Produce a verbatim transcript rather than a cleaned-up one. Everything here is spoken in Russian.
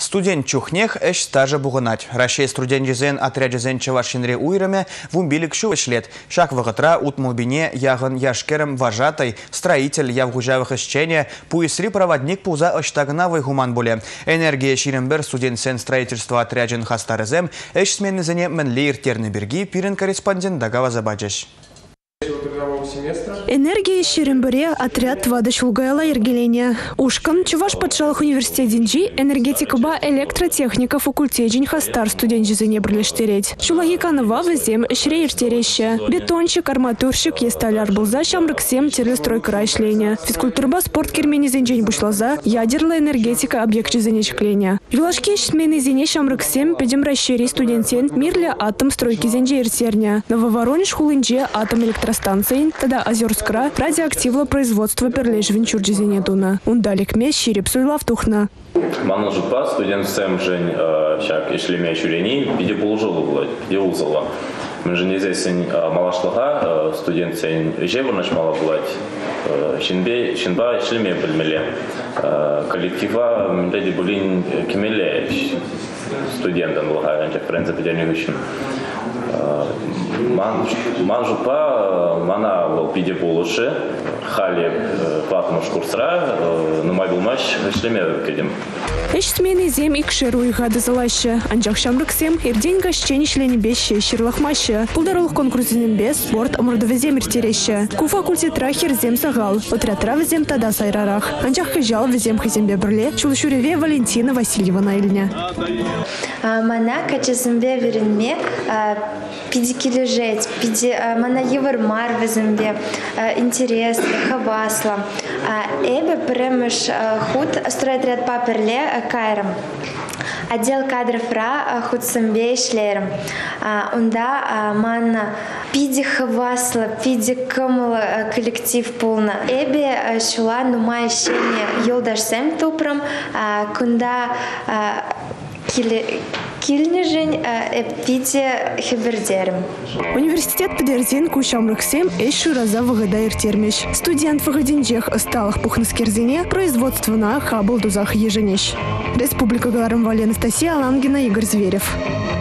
Студент чухнех эш стажа бугынать. Рашей студент жезен отряд жезен чавашинре уйраме вумбилик шувешлет. Шак вагатра утмубине ягын яшкерем вожатай, строитель явгужавых исчения, пуисли проводник пуза оштагнавый гуман буле. Энергия ширембер студент сен строительства отряджен хастарезем эш сменнезене менлейр тернеберги пирен корреспондент Дагава Забаджеш. Энергия Шерембере отряд вады шулгайла ергеления. Ушкан Чуваш Патшалых университет Динджи энергетика ба электротехника факультет хастар студент жезене бірлештереть. Шулагиканова везем шрейртереще. Бетонщик, арматурщик, есталяр булза, шамрыксем, терлестройка райшления. Физкультурба, спорт кермени зенджень бушлаза, ядерная энергетика объект жезене чекления. Вилашки смены зене шамрыксем, педем расшири студентен мирля атом стройки зенджи иртерня. Нововоронеж хулынже атом электростанции, тогда Озерскра радиоактивного производства перлеж венчур жезене дуна. Ундалик мес ширип суйлав тухна. Мана жупа студент сэм жень шак ишлеме чурени биде положила было, биде узала. Мы же не здесь малашлага студент сен жеву начала было. Шинбе шинба ишлеме бельмеле. Коллектива мреди булин кемеле студентам было, анча в принципе денежным. Ман жупа мана был биде полуши. Хали платмуш курсра, но мой был матч шлеме кедем. Эш смены зем и кшеруй гады залаще. Анжак шамрыксем ирдень гашчен шлени беще ширлахмаще. Пулдарулых конкурсинен без спорт амурдове зем иртереще. Ку факультет рахер зем сагал. Отряд рав зем тада сайрарах. Анжак хижал в зем хизем бебрле. Чулшуреве Валентина Васильева на Ильня. Мана качесембе веренме пидики лежать, пиди мана евармар в зембе интерес. Хавасла. Эбе премеш худ строит ряд паперле кайрам. Отдел кадров ра худ самбе шлером. Унда манна пиди хавасла, пиди камала коллектив полна. Эбе шула нумай щене йолдаш сем тупром, кунда кили Кильнежень эпите хибердерем. Университет Педерзин Кушамрыксем эшу раза выгадайр термеш. Студент выгодинжех осталых пухнаскерзине производство на хабл дузах еженещ. Республика Галарам Вали Анастасия Алангина, Игорь Зверев.